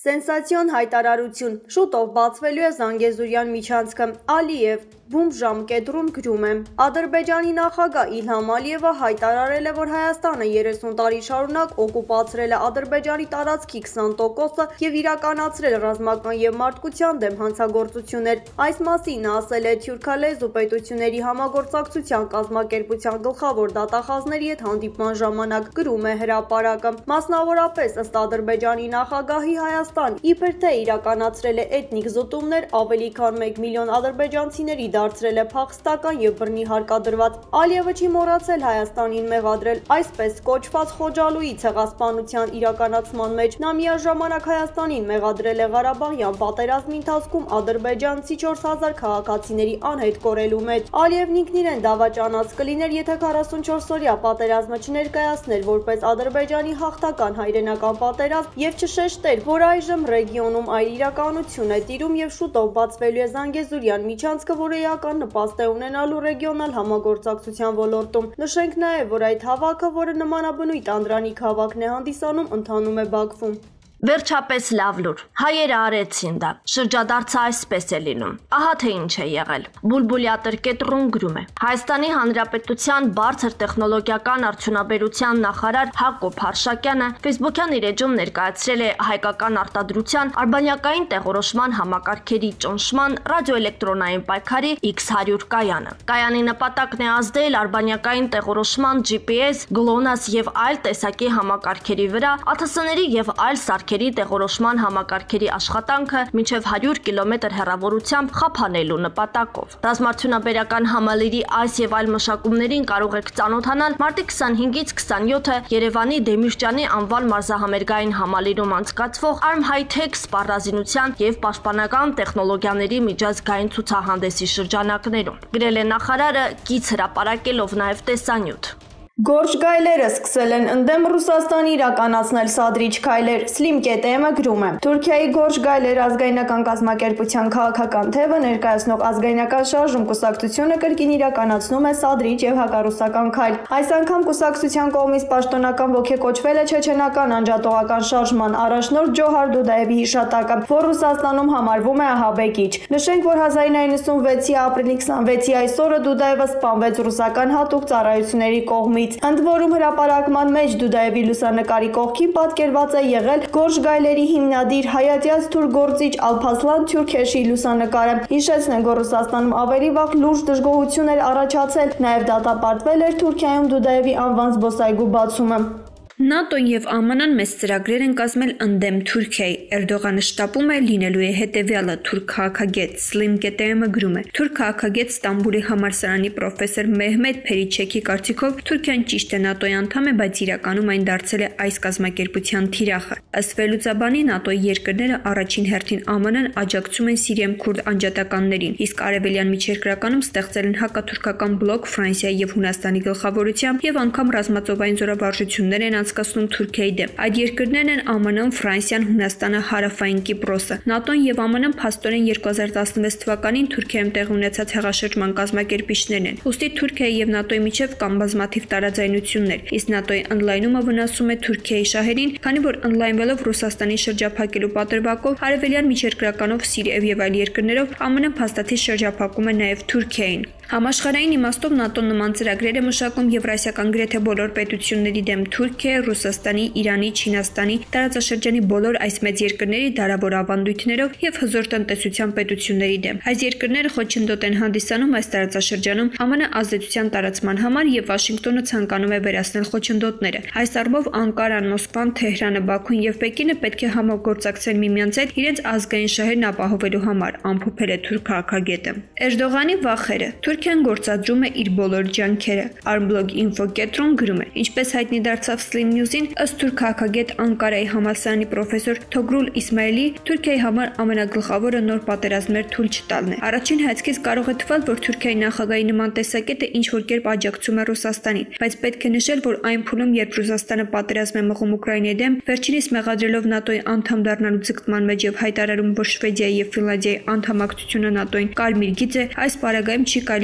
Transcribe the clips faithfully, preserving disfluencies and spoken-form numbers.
Սենսացիոն հայտարարություն, շուտով բացվելու է Զանգեզուրյան միջանցքը, Ալիև, բում ժամկետրում գրում է։ Ադրբեջանի նախագահ Իլհամ Ալիևը հայտարարել է, որ Հայաստանը երեսուն տարի շարունակ օկուպացրել է Ադրբեջանի տարածքի քսան տոկոսը և իրականացրել ռազմական և մարդկության դեմ հանցագործություններ։ Այս մասին նա ասել է թյուրքալեզու պետությունների համագործակցության կազմակերպության գլխավոր դատախազների հետ հանդիպման ժամանակ, գրում է հրապարակը։ Մասնավորապես ըստ Ադրբեջանի նախագահի Հայաստան իբր թե իրականացրել է էթնիկ զտումներ, ավելի քան մեկ միլիոն ադրբեջանցիների դարձրել է փախստական և բռնի հարկադրված։ Ալիևը չի մոռացել Հայաստանին մեղադրել այսպես կոչված Խոջալույի ցեղասպանության իրականացման մեջ։ Նա միաժամանակ Հայաստանին մեղադրել է Ղարաբաղյան պատերազմի ընթացքում ադրբեջանցի չորս հազար քաղաքացիների անհետ կորելու մեջ։ Ալիևն ինքն իրեն դավաճանած կլիներ, եթե քառասունչորսօրյա պատերազմը չներկայացներ որպես Ադրբեջանի հաղթական հայրենական պատերազմ և չշեշտեր, որ այժմ ռեգիոնում այլ իրականություն է տիրում և շուտով բացվելու է Զանգեզուրյան միջանցքը, որը էական նպաստ է ունենալու ռեգիոնալ համագործակցության ոլորտում։ Նշենք նաև, որ այդ հավաքը, որը նմանաբնույթ Անդրանիկ հավաքն է հանդիսանում, ընթանում է Բաքվում։ Վերջապես լավ լուր, հայերը արեցին դա, շրջադարձը այսպես է լինում, ահա թե ինչ է եղել։ Բուլբուլյա տրկետրուն գրում է. Հայաստանի Հանրապետության բարձր տեխնոլոգիական արդյունաբերության նախարար Հակոբ Հարշակյանը Facebook-յան իր էջում ներկայացրել է հայկական արտադրության արբանյակային տեղորոշման համակարգերի ճնշման ռադիոէլեկտրոնային պայքարի իքս հարյուր կայանը։ Կայանի նպատակն է ազդել արբանյակային տեղորոշման Ջի Պի Էս, գլոնաս և այլ տեսակի համակարգերի վրա, ԱԹՍ-ների և այլ սարքերի տեղորոշման համակարգերի աշխատանքը մինչև հարյուր կիլոմետր հեռավորությամբ խափանելու նպատակով։ Ռազմարդյունաբերական համալիրի այս և այլ մշակումներին կարող եք ծանոթանալ մարտի քսանհինգից քսանյոթը Երևանի Դեմիրճանի անվան մարզահամերգային համալիրում անցկացվող Arm High-Tech սպառազինության և պաշտպանական տեխնոլոգիաների միջազգային ցուցահանդեսի շրջանակներում, գրել է նախարարը, կից հրապարակելով նաև տեսանյութ։ Գորշ գայլերը սկսել են ընդդեմ Ռուսաստանի իրականացնել սադրիչ քայլեր, Slim կետ էմ-ը գրում է։ Թուրքիայի Գորշ գայլեր ազգայնական կազմակերպության քաղաքական թևը ներկայացնող ազգայնական շարժում կուսակցությունը կրկին իրականացնում է սադրիչ և հակառուսական քայլ։ Այս անգամ կուսակցության կողմից պաշտոնական ոգեկոչվել է չեչենական անջատողական շարժման առաջնորդ Ջոհար Դուդաևի հիշատակը, որ Ռուսաստանում համարվում է ահաբեկիչ։ Նշենք, որ հազար ինը հարյուր նվսանվեցի ապրիլի քսանվեցի այսօրը Դուդաևը սպանվեց ռուսական հատուկ ծառայությունների կողմից։ Ընդ որում հրապարակման մեջ Դուդաևի լուսանկարի կողքին պատկերված է եղել Գորշ գայլերի հիմնադիր հայատյաց թուրք գործիչ Ալփասլան Թյուրքեշի լուսանկարը։ Հիշեցնենք, որ Ռուսաստանում ավելի վաղ լուրջ դժգոհություն էր առաջացել, նաև դատապարտվել էր Թուրքիայում Դուդաևի անվան զբոսայգու բացումը։ ՆԱՏՕ-ն և Է Մ Ն-ն մեծ ծրագրեր են կազմել ընդդեմ Թուրքիայի։ Էրդողանը շտապում է լինելու է հետևյալը, թուրք քաղաքագետ Slim կետ էմ-ը գրում է։ Թուրք քաղաքագետ Ստամբուլի համալսարանի պրոֆեսոր Մեհմեդ Փերիչեքի կարծիքով Թուրքիան ճիշտ է ՆԱՏՕ-ի անդամ է, բայց իրականում այն դարձել է այս կազմակերպության թիրախը։ Ըստ վերլուծաբանի ՆԱՏՕ-ի երկրները առաջին հերթին Է Մ Ն-ն աջակցում են Սիրիայում քուրդ անջատականներին, իսկ արևելյան միջերկրականում ստեղծել են հակաթուրքական բլոկ Ֆրանսիայի և Հունաստանի գլխավորությամբ և անգամ ռազմածովային զորավարժություններ են անցկացնում Թուրքիայի դեմ։ Այդ երկրներն են Է Մ Ն-ն, Ֆրանսիան, Հունաստանը, Հարավային Կիպրոսը։ ՆԱՏՕ-ն և Է Մ Ն-ն փաստորեն երկու հազար տասնվեց թվականին Թուրքիայում տեղի ունեցած հեղաշրջման կազմակերպիչներն են։ Ուստի Թուրքիայի և ՆԱՏՕ-ի միջև կան բազմաթիվ տարաձայնություններ, իսկ ՆԱՏՕ-ի ընդլայնումը վնասում է Թուրքիայի շահերին, քանի որ ընդլայնվելով Ռուսաստանի շրջափակելու պատրվակով արևելյան միջերկրականով Սիրիայով և այլ երկրներով Է Մ Ն-ն փաստաթիվ շրջափակում է նաև Թուրքիային։ Համաշխարհային իմաստով ՆԱՏՕ-ն նման ծրագրեր է մշակում եվրասիական գրեթե բոլոր պետությունների դեմ՝ Թուրքիայի, Ռուսաստանի, Իրանի, Չինաստանի, տարածաշրջանի բոլոր այս մեծ երկրների դարավոր ավանդույթներով և հզոր տնտեսության պետությունների դեմ։ Այս երկրները խոչընդոտ են հանդիսանում այս տարածաշրջանում Է Մ Ն ազդեցության տարածման համար և Վաշինգտոնը ցանկանում է վերացնել խոչընդոտները։ Այս առումով Անկարան, Մոսկվան, Թեհրանը, Բաքուն և Պեկինը պետք է համագործակցեն միմյանց հետ իրենց ազգային շահերն ապահովելու համար, ամփոփել է թուրք քաղաքագետը։ Էրդողանի վախերը։ Թուրքիան գործադրում է իր բոլոր ջանքերը։ Armblog Info կետրոն գրում է. Ինչպես հայտնի դարձավ Slim News-ին, ըստ թուրք քաղաքագետ Անկարայի համալսարանի պրոֆեսոր Թոգրուլ Իսմայելի, Թուրքիայի համար ամենագլխավորը նոր պատերազմներ թույլ չտալն է։ Առաջին հայացքից կարող է թվալ, որ Թուրքիայի նախագահի նման տեսակետը ինչ-որ կերպ աջակցում է Ռուսաստանին, բայց պետք է նշել, որ այն փուլում, երբ Ռուսաստանը պատերազմ է մղում Ուկրաինայի դեմ, վերջինիս մեղադրելով ՆԱՏՕ-ի անդամ դառնալու ձգտման մեջ եւ հայտարարում, որ Շվեդիայի եւ Ֆինլանդիայի անդամակցությունը ՆԱՏՕ-ին կարմիր գիծ է, այս պարագայում չի կարելի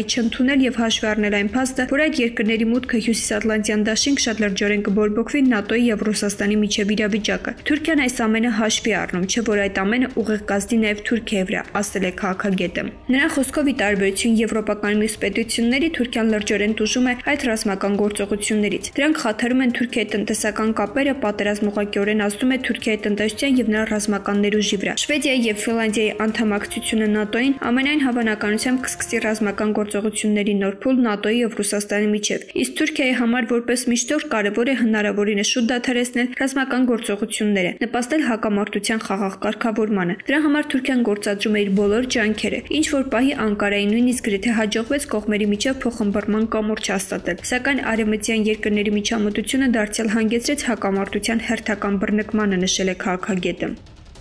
կարելի չընդունել եւ հաշվի առնել այն փաստը, որ այդ երկրների մուտքը Հյուսիսատլանտյան դաշինք շատ լրջորեն կբորբոքվի ՆԱՏՕ-ի եւ Ռուսաստանի միջև իրավիճակը։ Թուրքիան այս ամենը հաշվի առնում, չէ՞ որ այդ ամենը ուղիղ կազդի նաեւ Թուրքիայի վրա, ասել է քաղաքագետը։ Նրա խոսքով ի տարբերություն եվրոպական մյուս պետությունների, Թուրքիան լրջորեն տուժում է այդ ռազմական գործողություններից։ Դրանք խաթարում են Թուրքիայի տնտեսական կապերը, պատերազմը ուղղակիորեն ազդում է Թուրքիայի տնտեսության եւ նրա ռազմական ներուժի վրա։ Շվեդիայի եւ Ֆինլանդիայի անդամակցությունը ՆԱՏՕ-ին ամենայն հավանականությամբ կսկսի ռազմական գործողությունների նոր փուլ ՆԱՏՕ-ի եւ Ռուսաստանի միջև։ Իսկ Թուրքիայի համար որպես միջնորդ կարևոր է հնարավորինս շուտ դադարեցնել ռազմական գործողությունները, նպաստել հակամարտության խաղաղ կարգավորմանը։ Դրա համար Թուրքիան գործադրում է իր բոլոր ջանքերը, ինչ որ պահի Անկարային նույնիսկ գրեթե հաջողվեց կողմերի միջև փոխհմբռնման կամուրջ հաստատել։ Սակայն արևմտյան երկրների միջամտությունը դարձյալ հանգեցրեց հակամարտության հերթական բռնկմանը, նշել է քաղաքագետը։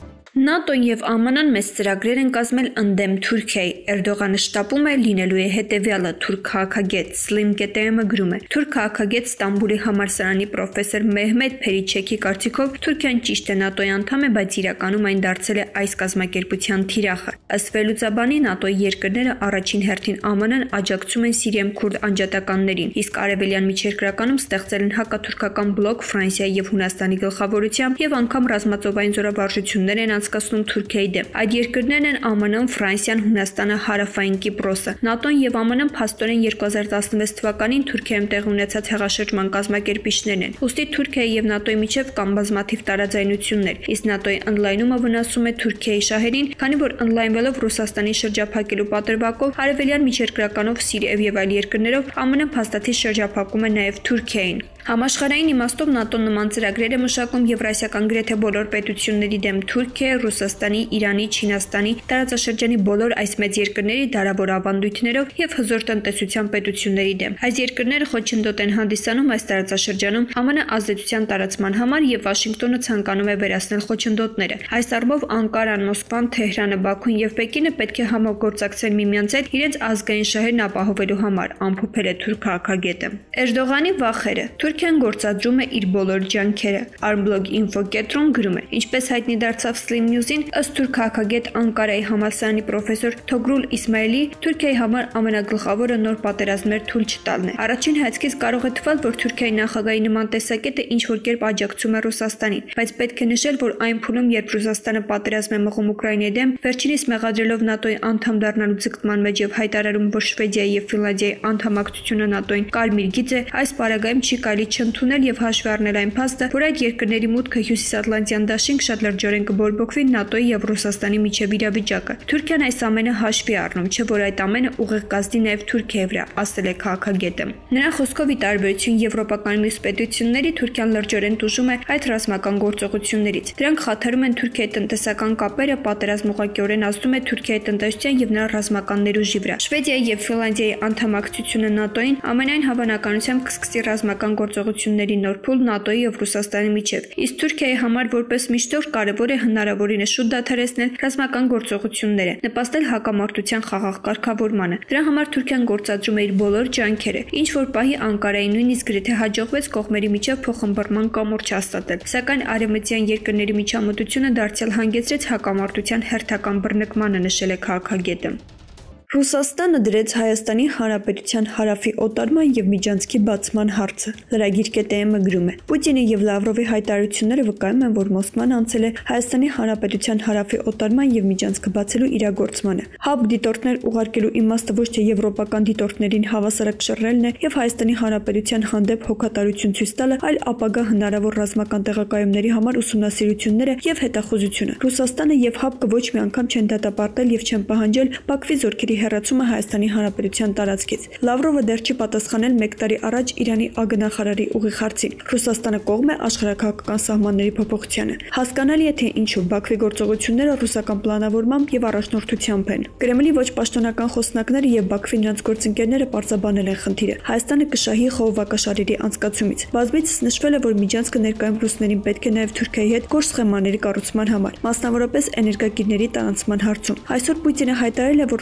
ՆԱՏՕ-ն եւ ԱՄՆ-ն մեծ ծրագրեր են կազմել ընդդեմ Թուրքիայի։ Էրդողանը շտապում է լինելու է հետեւյալը, թուրք քաղաքագետ Slim կե տե էմ-ը գրում է։ Թուրք քաղաքագետ Ստամբուլի համալսարանի պրոֆեսոր Մեհմեդ Փերիչեքի կարծիքով Թուրքիան ճիշտ է ՆԱՏՕ-ի անդամ է, բայց իրականում այն դարձել է այս կազմակերպության թիրախը։ Ըստ վերլուծաբանի ՆԱՏՕ-ի երկրները առաջին հերթին ԱՄՆ-ն աջակցում են Սիրիայում քուրդ անջատականներին, իսկ արևելյան միջերկրականում ստեղծել են հակաթուրքական բլոկ Ֆրանսիայի եւ Հունաստանի գլխավորությամբ եւ անգամ ռազմածովային զորավարժություններ են անցկացնում Թուրքիայի դեմ։ Այդ երկրներն են ԱՄՆ-ն, Ֆրանսիան, Հունաստանը, Հարավային Կիպրոսը։ ՆԱՏՕ-ն եւ ԱՄՆ-ն փաստորեն երկու հազար տասնվեց թվականին Թուրքիայում տեղի ունեցած հեղաշրջման կազմակերպիչներն են։ Ուստի Թուրքիայի եւ ՆԱՏՕ-ի միջև կան բազմաթիվ տարաձայնություններ, իսկ ՆԱՏՕ-ի ընդլայնումը վնասում է Թուրքիայի շահերին, քանի որ ընդլայնվելով Ռուսաստանի շրջափակելու պատրվակով արևելյան միջերկրականով Սիրիայով եւ այլ երկրներով ԱՄՆ-ն փաստաթի շրջափակում է նաեւ Թուրքիային։ Համաշխարհային իմաստով ՆԱՏՕ-ն նման ծրագրեր է մշակում եվրասիական գրեթե բոլոր պետությունների դեմ Թուրքիա, Ռուսաստանի, Իրանի, Չինաստանի, տարածաշրջանի բոլոր այս մեծ երկրների դարավոր ավանդույթներով եւ հզոր տնտեսության պետությունների դեմ։ Այս երկրները խոչընդոտ են հանդիսանում այս տարածաշրջանում ԱՄՆ ազդեցության տարածման համար եւ Վաշինգտոնը ցանկանում է վերացնել խոչընդոտները։ Այս առումով Անկարան, Մոսկվան, Թեհրանը, Բաքուն եւ Պեկինը պետք է համագործակցեն միմյանց հետ իրենց ազգային շահերն ապահովելու համար, ամփոփել է թուրք քաղաքագետը։ Էրդողանի վախերը Թուրքիան գործադրում է իր բոլոր ջանքերը։ Armblog Info կետրոն գրում է. Ինչպես հայտնի դարձավ Slim News-ին, ըստ թուրք քաղաքագետ Անկարայի համալսարանի պրոֆեսոր Թոգրուլ Իսմայելի, Թուրքիայի համար ամենագլխավորը նոր պատերազմներ թույլ չտալն է։ Առաջին հայացքից կարող է թվալ, որ Թուրքիայի նախագահի նման տեսակետը ինչ որ կերպ աջակցում է Ռուսաստանին, բայց պետք է նշել, որ այն փուլում, երբ Ռուսաստանը պատերազմ է մղում Ուկրաինայի դեմ, վերջինիս մեղադրելով ՆԱՏՕ-ի անդամ դառնալու ձգտման մեջ եւ հայտարարում, որ Շվեդիայի եւ Ֆինլանդիայի անդամակցությունը ՆԱՏՕ-ին կարմիր գիծ է, այս պարագայում չի կարելի չընդունել եւ հաշվի առնել այն փաստը, որ այդ երկրների մուտքը Հյուսիսատլանտյան դաշինք շատ լրջորեն կբորբոքվի ՆԱՏՕ-ի եւ Ռուսաստանի միջև իրավիճակը։ Թուրքիան այս ամենը հաշվի առնում, չէ՞ որ այդ ամենը ուղիղ կազդի նաեւ Թուրքիայի վրա, ասել է քաղաքագետը։ Նրա խոսքով ի տարբերություն եվրոպական մյուս պետությունների, Թուրքիան լրջորեն տուժում է այդ ռազմական գործողություններից։ Դրանք խաթարում են Թուրքիայի տնտեսական կապերը, պատերազմը ուղղակիորեն ազդում է Թուրքիայի տնտեսության եւ նրա ռազմական ներուժի վրա։ Շվեդիայի եւ Ֆինլանդիայի անդամակցությունը ՆԱՏՕ-ին ամենայն հավանականությամբ կսկսի ռազմական գործողությունների նոր փուլ ՆԱՏՕ-ի եւ Ռուսաստանի միջև։ Իսկ Թուրքիայի համար որպես միջնորդ կարևոր է հնարավորինս շուտ դադարեցնել ռազմական գործողությունները, նպաստել հակամարտության խաղաղ կարգավորմանը։ Դրա համար Թուրքիան գործադրում է իր բոլոր ջանքերը, ինչ որ պահի Անկարային նույնիսկ գրեթե հաջողվեց կողմերի միջև փոխհմբռնման կամուրջ հաստատել։ Սակայն արևմտյան երկրների միջամտությունը դարձյալ հանգեցրեց հակամարտության հերթական բռնկմանը, նշել է քաղաքագետը։ Ռուսաստանը դրեց Հայաստանի Հանրապետության հարավի օտարման եւ միջանցքի բացման հարցը։ Լրագիր կե տե էմ-ը գրում է. Պուտինի եւ Լավրովի հայտարարությունները վկայում են, որ Մոսկվան անցել է Հայաստանի Հանրապետության հարավի օտարման եւ միջանցքը բացելու իրագործմանը։ Հապ դիտորդներ ուղարկելու իմաստը ոչ թե եվրոպական դիտորդներին հավասարակշռելն է եւ Հայաստանի Հանրապետության հանդեպ հոգատարություն ցույց տալը, այլ ապագա հնարավոր ռազմական տեղակայումների համար ուսումնասիրությունները եւ հետախուզությունը։ Ռուսաստանը եւ Հապկը ոչ մի անգամ չեն դատապարտել եւ չեն պահանջել Բաքվի զորքերի հեռացումը Հայաստանի Հանրապետության տարածքից։ Լավրովը դեռ չի պատասխանել մեկ տարի առաջ Իրանի ագնախարարի ուղիղ հարցին։ Ռուսաստանը կողմ է աշխարհաքաղաքական սահմանների փոփոխությանը։ Հասկանալի է, թե ինչու Բաքվի գործողությունները ռուսական պլանավորմամբ եւ առաջնորդությամբ են։ Կրեմլի ոչ պաշտոնական խոսնակները եւ Բաքվի նրանց գործընկերները պարզաբանել են խնդիրը։ Հայաստանը կշահի խողովակաշարերի անցկացումից։ Բազմիցս նշվել է, որ միջանցքը ներկայում ռուսներին պետք է նաեւ Թուրքիայի հետ գործ սխեմաների կառուցման համար, մասնավորապես էներգակիրների տարանցման հարցում։ Այսօր Պուտինը հայտարարել է, որ Ռուսաստանը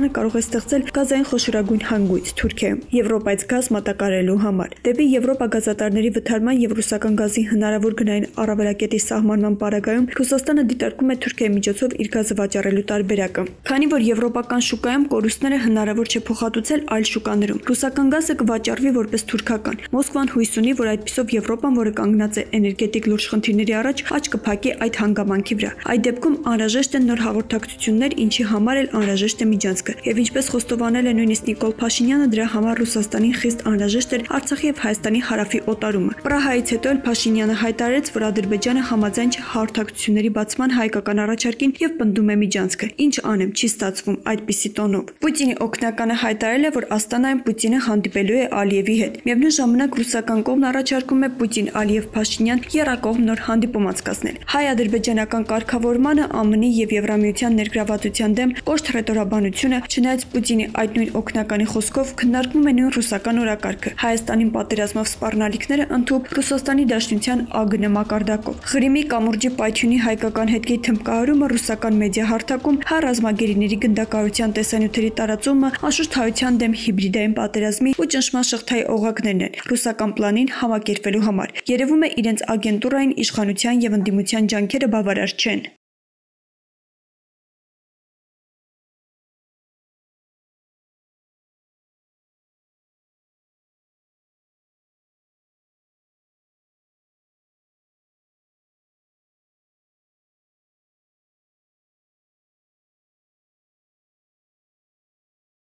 կարող է ստեղծել գազային խոշորագույն հանգույց Թուրքիայում Եվրոպայից գազ մատակարարելու համար։ Դեպի Եվրոպա գազատարների վթարման եւ ռուսական գազի հնարավոր գնային առավելակետի սահմանման պարագայում Ռուսաստանը դիտարկում է Թուրքիայի միջոցով իր գազը վաճառելու տարբերակը։ Քանի որ եվրոպական շուկայում կորուստները հնարավոր չէ փոխհատուցել այլ շուկաներում, ռուսական գազը կվաճառվի որպես թուրքական։ Մոսկվան հույս ունի, որ այդպիսով Եվրոպան, որը կանգնած է էներգետիկ լուրջ խնդիրների առաջ, աճ կփակի այդ հանգամանքի վրա։ Այդ դեպքում անհրաժեշտ են նոր հաղորդակցություններ, ինչի համար էլ անհրաժեշտ է միջանցքը։ Եվ ինչպես խոստովանել է նույնիսկ Նիկոլ Փաշինյանը, դրա համար Ռուսաստանին խիստ անհրաժեշտ էր Արցախի եւ Հայաստանի հարավի օտարումը։ Պրահայից հետո էլ Փաշինյանը հայտարարեց, որ Ադրբեջանը համաձայն չէ հաղորդակցությունների բացման հայկական առաջարկին եւ պնդում է միջանցքը։ Ինչ անեմ, չի ստացվում այդպիսի տոնով։ Պուտինի օգնականը հայտարարել է, որ Աստանայում Պուտինը հանդիպելու է Ալիևի հետ։ Միևնույն ժամանակ ռուսական կողմն առաջարկում է Պուտին-Ալիև-Փաշինյան եռակողմ նոր հանդիպում անցկացնել։ Հայ-ադրբեջանական կարգավորմանը ԱՄՆ-ի եւ Եվրամիության ներգրավվածության դեմ կոշտ ռետորաբանությունը, չնայած Պուտինի այդ նույն օգնականի խոսքով քննարկվում է նույն ռուսական օրակարգը։ Հայաստանին պատերազմով սպառնալիքները ընդհուպ Ռուսաստանի Դաշնության ԱԳՆ մակարդակով։ Ղրիմի կամուրջի պայթյունի հայկական հետքի թմբկահարումը ռուսական մեդիա հարթակում, հայ ռազմագերիների գնդակահարության տեսանյութերի տարածումը, անշուշտ հայության դեմ հիբրիդային պատերազմի ու ճնշման շղթայի օղակներն են ռուսական պլանին համակերպելու համար։ Երևում է իրենց ագենտուրային իշխանության եւ ընդդիմության ջանքերը բավարար չեն։